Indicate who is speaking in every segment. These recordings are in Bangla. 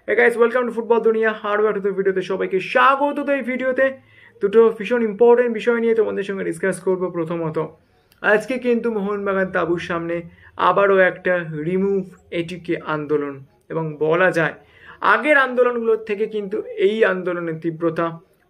Speaker 1: Hey guys, welcome to Football Duniya. Hardware to the video তে সবাইকে স্বাগত। তো এই ভিডিওতে দুটো ভীষণ ইম্পর্টেন্ট বিষয় নিয়ে তোমাদের সঙ্গে ডিসকাস করব। প্রথমত, আজকে কিন্তু মোহনবাগান তাঁবুর সামনে আবারও একটা রিমুভ এটিকে আন্দোলন, এবং বলা যায় আগের আন্দোলনগুলোর থেকে কিন্তু এই আন্দোলনের তীব্রতা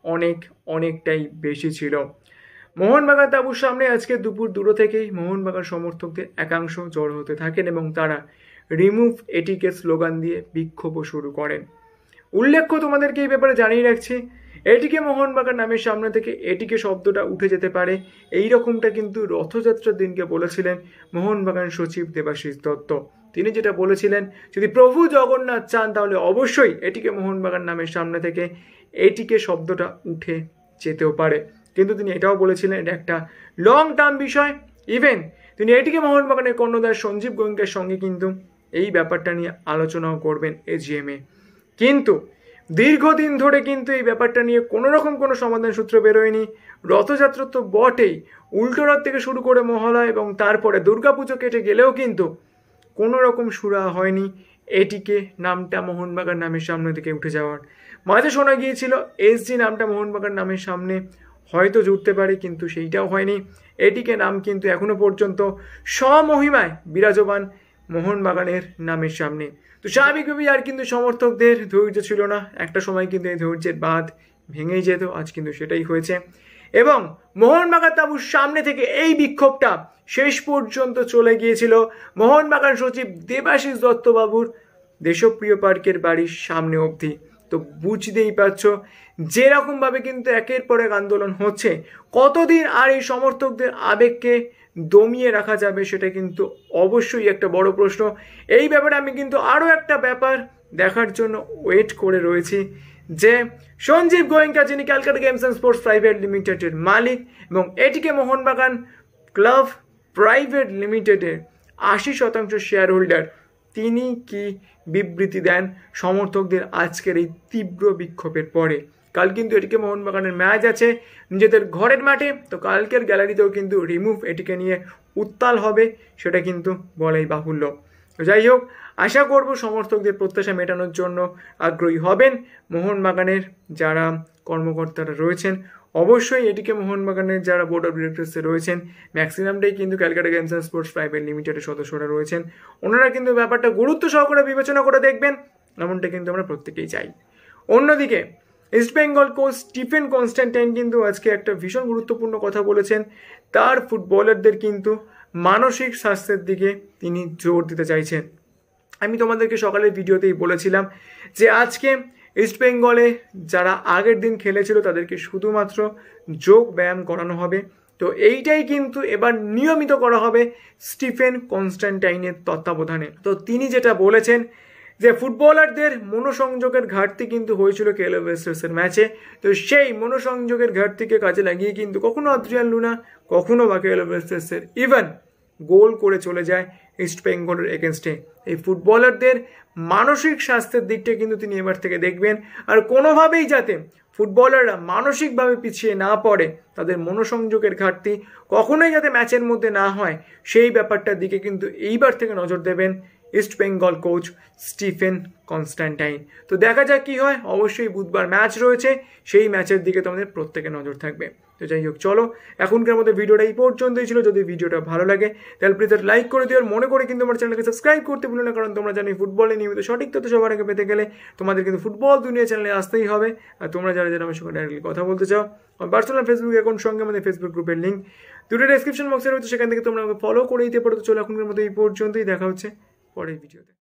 Speaker 1: অনেকটাই বেশি ছিল। মোহনবাগান তাঁবুর সামনে আজকে দুপুর 2টা থেকেই মোহনবাগান সমর্থকদের একাংশ জড়ো হতে থাকেন এবং তারা রিমুভ এটিকে স্লোগান দিয়ে বিক্ষোভ শুরু করেন। উল্লেখ্য, তোমাদেরকে এই ব্যাপারে জানিয়ে রাখছি, এটিকে মোহনবাগান নামের সামনে থেকে এটিকে শব্দটা উঠে যেতে পারে, এই রকমটা কিন্তু রথযাত্রার দিনকে বলেছিলেন মোহনবাগান সচিব দেবাশিস দত্ত। তিনি যেটা বলেছিলেন, যদি প্রভু জগন্নাথ চান তাহলে অবশ্যই এটিকে মোহনবাগান নামের সামনে থেকে এটিকে শব্দটা উঠে যেতেও পারে। কিন্তু তিনি এটাও বলেছিলেন এটা একটা লং টার্ম বিষয়। ইভেন তিনি এটিকে মোহনবাগানের কর্ণধার সঞ্জীব গোয়েঙ্কার সঙ্গে কিন্তু এই ব্যাপারটা নিয়ে আলোচনাও করবেন এজিএমে। কিন্তু দীর্ঘদিন ধরে কিন্তু এই ব্যাপারটা নিয়ে কোনো রকম কোনো সমাধান সূত্র বেরোয়নি। রথযাত্রা তো বটেই, উল্টোরথ থেকে শুরু করে মহালয়া এবং তারপরে দুর্গাপুজো কেটে গেলেও কিন্তু কোনো রকম সুরা হয়নি এটিকে নামটা মোহনবাগান নামের সামনে থেকে উঠে যাওয়ার। মাঝে শোনা গিয়েছিল এসজি নামটা মোহনবাগান নামের সামনে হয়তো জুটতে পারে, কিন্তু সেইটাও হয়নি। এটিকে নাম কিন্তু এখনো পর্যন্ত স্বমহিমায় বিরাজমান মোহনবাগানের নামের সামনে। তো স্বাভাবিকভাবেই আর কিন্তু সমর্থকদের ধৈর্য ছিল না, একটা সময় কিন্তু এই ধৈর্যের বাঁধ ভেঙেই যেত। আজ কিন্তু সেটাই হয়েছে এবং মোহনবাগান তাঁবুর সামনে থেকে এই বিক্ষোভটা শেষ পর্যন্ত চলে গিয়েছিল মোহনবাগান সচিব দেবাশিস দত্তবাবুর দেশপ্রিয় পার্কের বাড়ির সামনে অবধি। তো বুঝতেই পারছো যেরকমভাবে কিন্তু একের পর এক আন্দোলন হচ্ছে, কতদিন আর এই সমর্থকদের আবেগকে দমিয়ে রাখা যাবে সেটা কিন্তু অবশ্যই একটা বড় প্রশ্ন। এই ব্যাপারে আমি কিন্তু আরও একটা ব্যাপার দেখার জন্য ওয়েট করে রয়েছি, যে সঞ্জীব গোয়েঙ্কা, যিনি Calcutta games and sports private লিমিটেডের মালিক এবং এটিকে মোহনবাগান ক্লাব প্রাইভেট লিমিটেডের 80% শেয়ার হোল্ডার, তিনি কি বিবৃতি দেন সমর্থকদের আজকের এই তীব্র বিক্ষোভের পরে। কাল কিন্তু এটিকে মোহনবাগানের ম্যাচ আছে নিজেদের ঘরের মাঠে, তো কালকের গ্যালারিতেও কিন্তু রিমুভ এটিকে নিয়ে উত্তাল হবে, সেটা কিন্তু বলাই বাহুল্য। যাই হোক, আশা করব সমর্থকদের প্রত্যাশা মেটানোর জন্য আগ্রহী হবেন মোহনবাগানের যারা কর্মকর্তারা রয়েছেন। অবশ্যই এটিকে মোহনবাগানের যারা বোর্ড অফ ডিরেক্টরসে রয়েছেন, ম্যাক্সিমামটাই কিন্তু Calcutta games and sports private লিমিটেডের সদস্যরা রয়েছেন। ওনারা কিন্তু ব্যাপারটা গুরুত্ব সহকারে বিবেচনা করে দেখবেন, এমনটা কিন্তু আমরা প্রত্যেকেই চাই। অন্যদিকে ইস্টবেঙ্গল কোচ স্টিফেন কনস্ট্যান্টাইন কিন্তু আজকে একটা ভীষণ গুরুত্বপূর্ণ কথা বলেছেন। তার ফুটবলারদের কিন্তু মানসিক স্বাস্থ্যের দিকে তিনি জোর দিতে চাইছেন। আমি তোমাদেরকে সকালের ভিডিওতেই বলেছিলাম যে আজকে ইস্টবেঙ্গলে যারা আগের দিন খেলেছিল তাদেরকে শুধুমাত্র যোগ ব্যায়াম করানো হবে। তো এইটাই কিন্তু এবার নিয়মিত করা হবে স্টিফেন কনস্ট্যান্টাইনের তত্ত্বাবধানে। তো তিনি যেটা বলেছেন যে ফুটবলারদের মনোসংযোগের ঘাটতি কিন্তু হয়েছিল কেএল ব্লাস্টার্সের ম্যাচে। তো সেই মনোসংযোগের ঘাটতিকে কাজে লাগিয়ে কিন্তু কখনো আদ্রিয়ান লুনা, কখনো বা কেএল ব্লাস্টার্সের ইভেন গোল করে চলে যায় ইস্টবেঙ্গলের এগেনস্টে। এই ফুটবলারদের মানসিক স্বাস্থ্যের দিকটা কিন্তু তিনি এবার থেকে দেখবেন, আর কোনোভাবেই যাতে ফুটবলাররা মানসিকভাবে পিছিয়ে না পড়ে, তাদের মনোসংযোগের ঘাটতি কখনোই যাতে ম্যাচের মধ্যে না হয়, সেই ব্যাপারটার দিকে কিন্তু এইবার থেকে নজর দেবেন ইস্টবেঙ্গল কোচ স্টিফেন কনস্ট্যান্টাইন। তো দেখা যাক কি হয়। অবশ্যই বুধবার ম্যাচ রয়েছে, সেই ম্যাচের দিকে তোমাদের প্রত্যেকে নজর থাকবে। তো যাই হোক, চলো এখনকার মধ্যে ভিডিওটা এই পর্যন্তই ছিল। যদি ভিডিওটা ভালো লাগে তাহলে প্লিজ লাইক করে দিও, আর মনে করে কিন্তু আমার চ্যানেলকে সাবস্ক্রাইব করতে ভুলো না, কারণ তোমরা জানি ফুটবলে নিয়মিত সঠিক তথ্য সবার আগে পেতে গেলে তোমাদের কিন্তু ফুটবল দুনিয়া চ্যানেলে আসতেই হবে। আর তোমরা যারা আমার সঙ্গে ডাইরেক্টলি কথা বলতে চাও, আমার পার্সোনাল ফেসবুক অ্যাকাউন্ট সঙ্গে আমাদের ফেসবুক গ্রুপের লিঙ্ক দুটো ডেসক্রিপশন বক্সে রয়েছে, সেখান থেকে তোমরা আমাকে ফলো করে দিতে পারো। তো চলো এখনকার মধ্যে এই পর্যন্তই, দেখা হচ্ছে পরের ভিডিওতে।